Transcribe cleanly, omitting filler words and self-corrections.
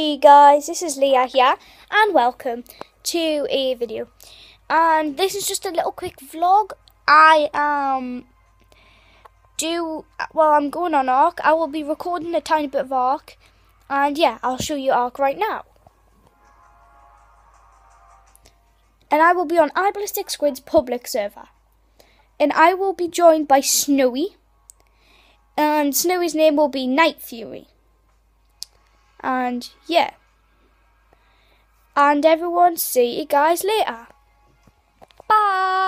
Hey guys, this is Leah here and welcome to a video. And this is just a little quick vlog. I'm going on Ark. I will be recording a tiny bit of Ark, and yeah, I'll show you Ark right now. And I will be on iBallistic Squid's public server. And I will be joined by Snowy. And Snowy's name will be Night Fury. And yeah. And everyone, see you guys later. Bye.